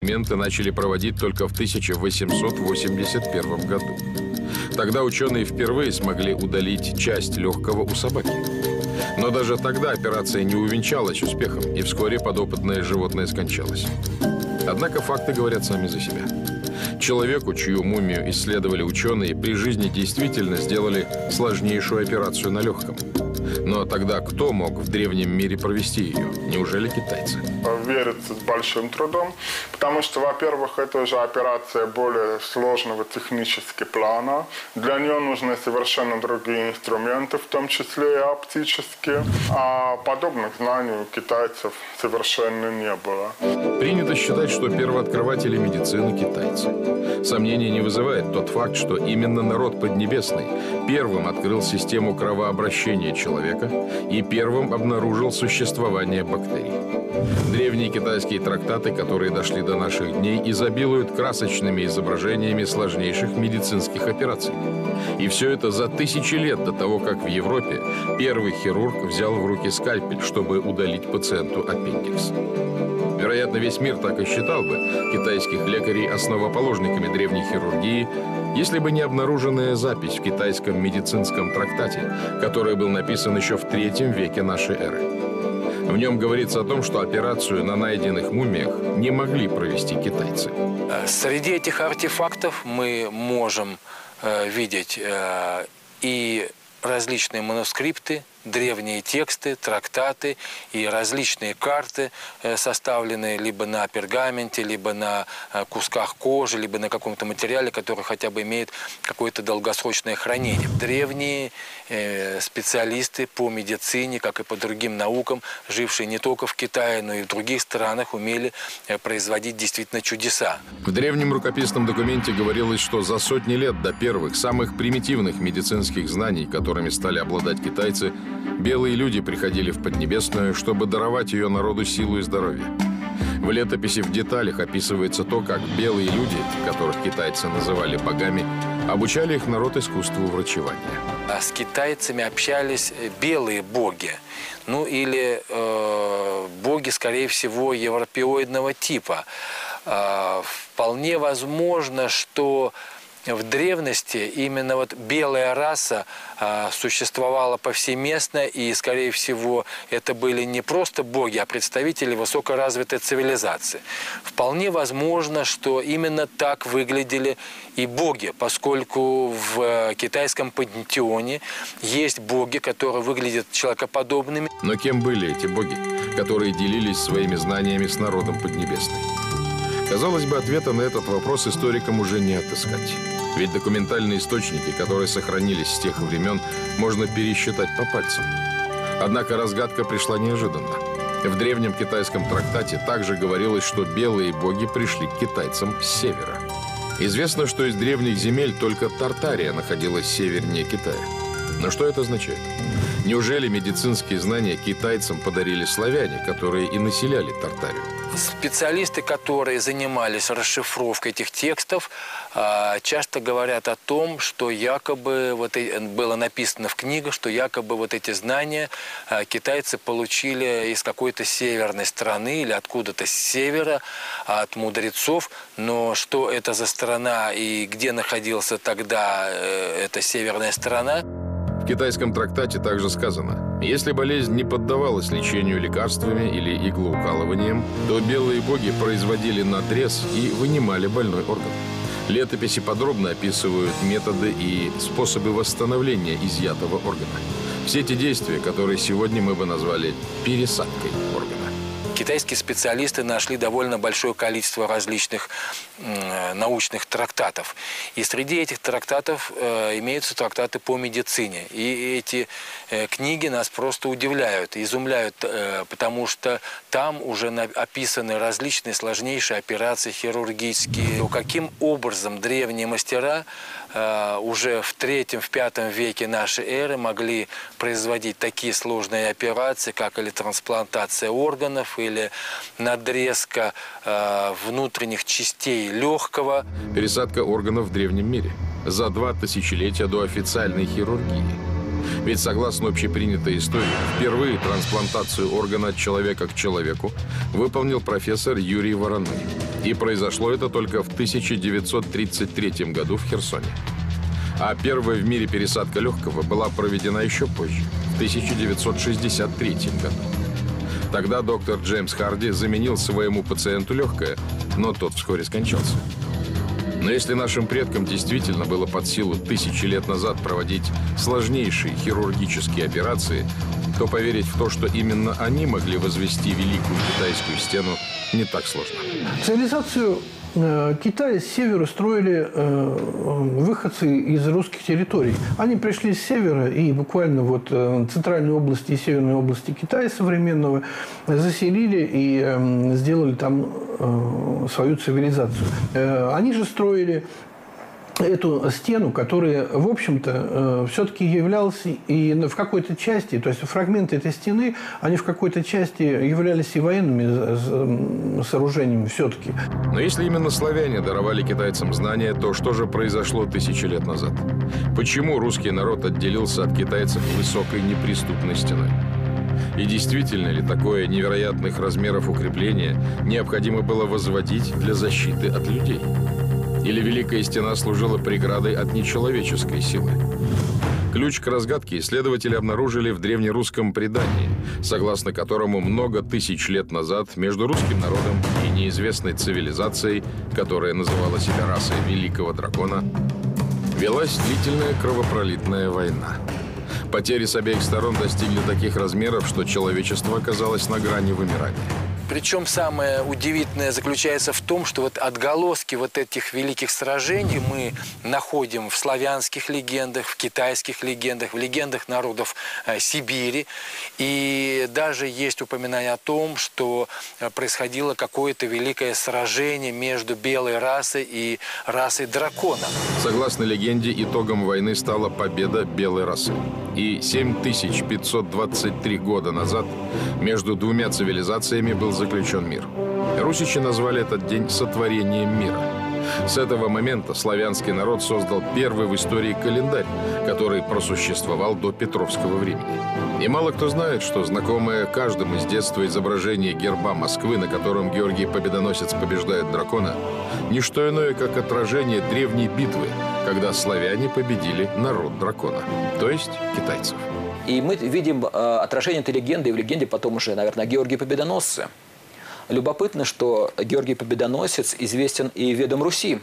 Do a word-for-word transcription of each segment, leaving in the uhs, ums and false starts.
эксперименты начали проводить только в тысяча восемьсот восемьдесят первом году. Тогда ученые впервые смогли удалить часть легкого у собаки. Но даже тогда операция не увенчалась успехом, и вскоре подопытное животное скончалось. Однако факты говорят сами за себя. Человеку, чью мумию исследовали ученые, при жизни действительно сделали сложнейшую операцию на легком. Но тогда кто мог в древнем мире провести ее? Неужели китайцы? Верится с большим трудом, потому что, во-первых, это уже операция более сложного технического плана. Для нее нужны совершенно другие инструменты, в том числе и оптические. А подобных знаний у китайцев совершенно не было. Принято считать, что первооткрыватели медицины – китайцы. Сомнений не вызывает тот факт, что именно народ Поднебесный первым открыл систему кровообращения человека и первым обнаружил существование бактерий. Древние китайские трактаты, которые дошли до наших дней, изобилуют красочными изображениями сложнейших медицинских операций. И все это за тысячи лет до того, как в Европе первый хирург взял в руки скальпель, чтобы удалить пациенту аппендикс. Вероятно, весь мир так и считал бы китайских лекарей основоположниками древней хирургии, если бы не обнаруженная запись в китайском медицинском трактате, который был написан еще в третьем веке нашей эры. В нем говорится о том, что операцию на найденных мумиях не могли провести китайцы. Среди этих артефактов мы можем э, видеть э, и различные манускрипты, древние тексты, трактаты и различные карты, составленные либо на пергаменте, либо на кусках кожи, либо на каком-то материале, который хотя бы имеет какое-то долгосрочное хранение. Древние специалисты по медицине, как и по другим наукам, жившие не только в Китае, но и в других странах, умели производить действительно чудеса. В древнем рукописном документе говорилось, что за сотни лет до первых, самых примитивных медицинских знаний, которыми стали обладать китайцы, белые люди приходили в Поднебесную, чтобы даровать ее народу силу и здоровье. В летописи в деталях описывается то, как белые люди, которых китайцы называли богами, обучали их народ искусству врачевания. А с китайцами общались белые боги, ну или э, боги, скорее всего, европеоидного типа. Э, вполне возможно, что в древности именно вот белая раса а, существовала повсеместно, и, скорее всего, это были не просто боги, а представители высокоразвитой цивилизации. Вполне возможно, что именно так выглядели и боги, поскольку в китайском пантеоне есть боги, которые выглядят человекоподобными. Но кем были эти боги, которые делились своими знаниями с народом Поднебесной? Казалось бы, ответа на этот вопрос историкам уже не отыскать. Ведь документальные источники, которые сохранились с тех времен, можно пересчитать по пальцам. Однако разгадка пришла неожиданно. В древнем китайском трактате также говорилось, что белые боги пришли к китайцам с севера. Известно, что из древних земель только Тартария находилась севернее Китая. Но что это означает? Неужели медицинские знания китайцам подарили славяне, которые и населяли Тартарию? Специалисты, которые занимались расшифровкой этих текстов, часто говорят о том, что якобы вот было написано в книгах, что якобы вот эти знания китайцы получили из какой-то северной страны или откуда-то с севера, от мудрецов. Но что это за страна и где находился тогда эта северная страна? В китайском трактате также сказано: если болезнь не поддавалась лечению лекарствами или иглоукалыванием, то белые боги производили надрез и вынимали больной орган. Летописи подробно описывают методы и способы восстановления изъятого органа. Все эти действия, которые сегодня мы бы назвали пересадкой органа. Китайские специалисты нашли довольно большое количество различных э, научных трактатов. И среди этих трактатов э, имеются трактаты по медицине. И эти э, книги нас просто удивляют, изумляют, э, потому что там уже на, описаны различные сложнейшие операции хирургические. То, каким образом древние мастера э, уже в третьем, в пятом веке нашей эры могли производить такие сложные операции, как или трансплантация органов, или надрезка э, внутренних частей легкого. Пересадка органов в древнем мире за два тысячелетия до официальной хирургии. Ведь, согласно общепринятой истории, впервые трансплантацию органа от человека к человеку выполнил профессор Юрий Вороной. И произошло это только в тысяча девятьсот тридцать третьем году в Херсоне. А первая в мире пересадка легкого была проведена еще позже, в тысяча девятьсот шестьдесят третьем году. Тогда доктор Джеймс Харди заменил своему пациенту легкое, но тот вскоре скончался. Но если нашим предкам действительно было под силу тысячи лет назад проводить сложнейшие хирургические операции, то поверить в то, что именно они могли возвести Великую Китайскую стену, не так сложно. Цивилизацию э, Китая с севера строили э, выходцы из русских территорий. Они пришли с севера и буквально вот э, центральные области и северные области Китая современного заселили и э, сделали там э, свою цивилизацию. Э, они же строили эту стену, которая, в общем-то, все-таки являлась и в какой-то части, то есть фрагменты этой стены, они в какой-то части являлись и военными сооружениями все-таки. Но если именно славяне даровали китайцам знания, то что же произошло тысячи лет назад? Почему русский народ отделился от китайцев высокой неприступной стеной? И действительно ли такое невероятных размеров укрепление необходимо было возводить для защиты от людей? Или Великая Стена служила преградой от нечеловеческой силы? Ключ к разгадке исследователи обнаружили в древнерусском предании, согласно которому много тысяч лет назад между русским народом и неизвестной цивилизацией, которая называла себя расой Великого Дракона, велась длительная кровопролитная война. Потери с обеих сторон достигли таких размеров, что человечество оказалось на грани вымирания. Причем самое удивительное заключается в том, что вот отголоски вот этих великих сражений мы находим в славянских легендах, в китайских легендах, в легендах народов э, Сибири. И даже есть упоминание о том, что происходило какое-то великое сражение между белой расой и расой дракона. Согласно легенде, итогом войны стала победа белой расы. И семь тысяч пятьсот двадцать три года назад между двумя цивилизациями был заключен мир. Русичи назвали этот день сотворением мира. С этого момента славянский народ создал первый в истории календарь, который просуществовал до Петровского времени. И мало кто знает, что знакомое каждому с детства изображение герба Москвы, на котором Георгий Победоносец побеждает дракона, не что иное, как отражение древней битвы, когда славяне победили народ дракона, то есть китайцев. И мы видим э, отражение этой легенды, и в легенде потом уже, наверное, о Георгии Победоносце. Любопытно, что Георгий Победоносец известен и ведом Руси.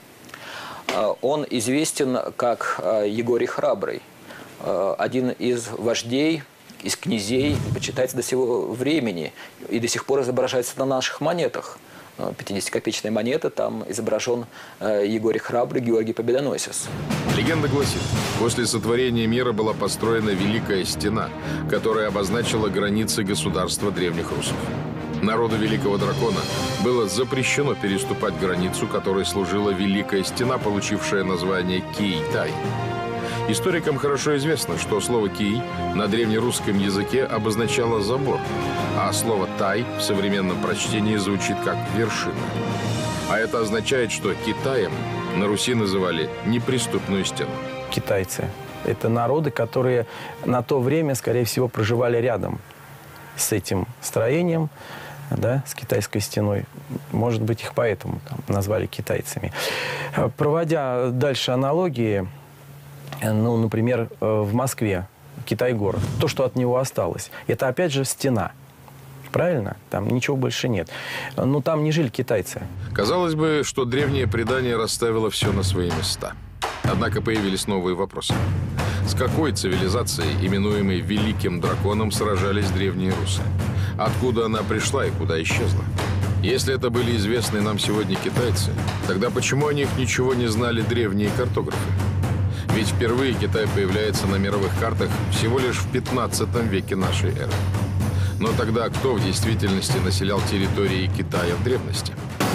Э, он известен как э, Егорий Храбрый, э, один из вождей, из князей, почитается до сего времени и до сих пор изображается на наших монетах. пятидесятикопеечная монета, там изображен э, Егорий Храбрый, Георгий Победоносец. Легенда гласит, после сотворения мира была построена Великая Стена, которая обозначила границы государства древних русов. Народу Великого Дракона было запрещено переступать границу, которой служила Великая Стена, получившая название Кий-Тай. Историкам хорошо известно, что слово «кий» на древнерусском языке обозначало «забор», а слово «тай» в современном прочтении звучит как «вершина». А это означает, что Китаем на Руси называли неприступную стену. Китайцы – это народы, которые на то время, скорее всего, проживали рядом с этим строением, да, с Китайской стеной. Может быть, их поэтому там назвали китайцами. Проводя дальше аналогии, ну, например, в Москве Китай-город, то, что от него осталось, это опять же стена. Правильно? Там ничего больше нет. Но там не жили китайцы. Казалось бы, что древнее предание расставило все на свои места. Однако появились новые вопросы. С какой цивилизацией, именуемой Великим Драконом, сражались древние русы? Откуда она пришла и куда исчезла? Если это были известные нам сегодня китайцы, тогда почему о них ничего не знали древние картографы? Ведь впервые Китай появляется на мировых картах всего лишь в пятнадцатом веке нашей эры. Но тогда кто в действительности населял территории Китая в древности?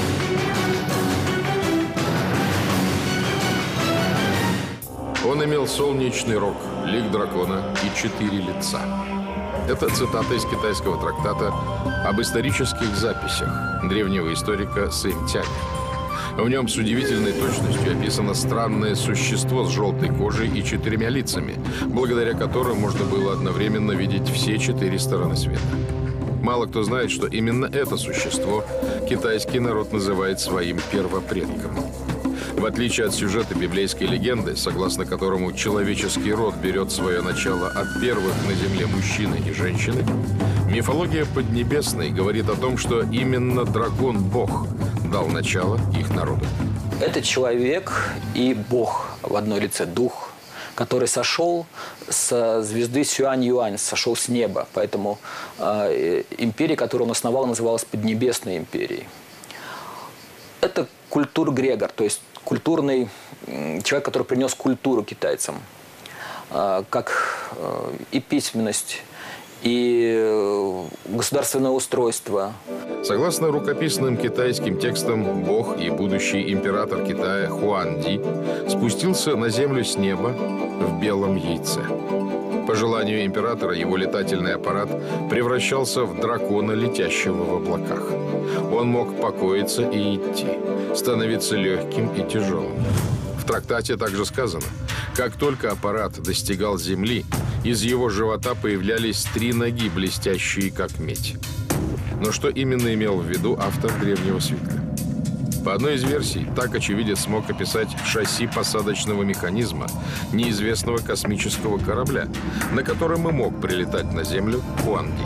Он имел солнечный рог, лик дракона и четыре лица. Это цитата из китайского трактата об исторических записях древнего историка Сэнь Тяня. В нем с удивительной точностью описано странное существо с желтой кожей и четырьмя лицами, благодаря которым можно было одновременно видеть все четыре стороны света. Мало кто знает, что именно это существо китайский народ называет своим первопредком. В отличие от сюжета библейской легенды, согласно которому человеческий род берет свое начало от первых на земле мужчины и женщины, мифология Поднебесной говорит о том, что именно дракон-бог дал начало их народу. Это человек и бог в одной лице, дух, который сошел с звезды Сюань-Юань, сошел с неба. Поэтому э, империя, которую он основал, называлась Поднебесной империей. Это культур-грегор, то есть культурный человек, который принес культуру китайцам, как и письменность, и государственное устройство. Согласно рукописным китайским текстам, бог и будущий император Китая Хуанди спустился на землю с неба в белом яйце. По желанию императора его летательный аппарат превращался в дракона, летящего в облаках. Он мог покоиться и идти, становиться легким и тяжелым. В трактате также сказано, как только аппарат достигал земли, из его живота появлялись три ноги, блестящие как медь. Но что именно имел в виду автор древнего свитка? По одной из версий, так очевидец смог описать шасси посадочного механизма неизвестного космического корабля, на котором и мог прилетать на Землю Хуанди.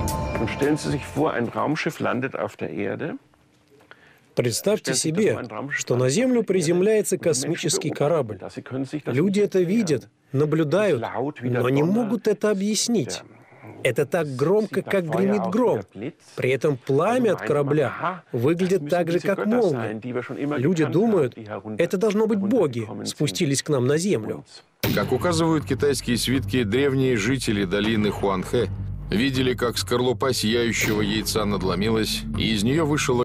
Представьте себе, что на Землю приземляется космический корабль. Люди это видят, наблюдают, но не могут это объяснить. Это так громко, как гремит гром. При этом пламя от корабля выглядит так же, как молния. Люди думают, это должно быть боги, спустились к нам на землю. Как указывают китайские свитки, древние жители долины Хуанхэ видели, как скорлупа сияющего яйца надломилась, и из нее вышел